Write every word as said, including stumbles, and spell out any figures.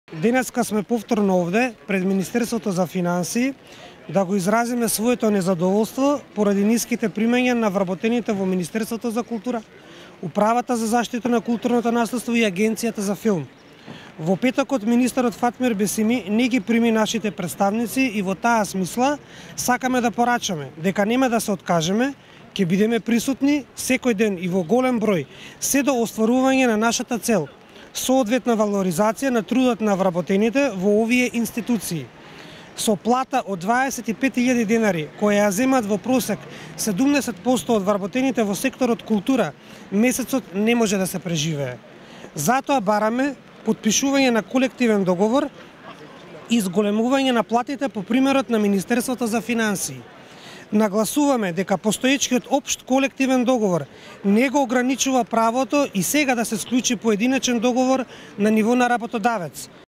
Денеска сме повторно овде пред Министерството за финансии да го изразиме своето незадоволство поради ниските примања на вработените во Министерството за култура, Управата за заштита на културното наследство и Агенцијата за филм. Во петокот министерот Фатмир Бесими не ги прими нашите представници и во таа смисла сакаме да порачаме дека нема да се откажеме, ќе бидеме присутни секој ден и во голем број се до остварување на нашата цел – соодветна валоризација на трудот на вработените во овие институции. Со плата од дваесет и пет илјади денари, која ја земат во просек седумдесет проценти од вработените во секторот култура, месецот не може да се преживее. Затоа бараме потпишување на колективен договор и зголемување на платите по примерот на Министерството за финансии. Нагласуваме дека постоечкиот општ колективен договор не го ограничува правото и сега да се склучи поединечен договор на ниво на работодавец.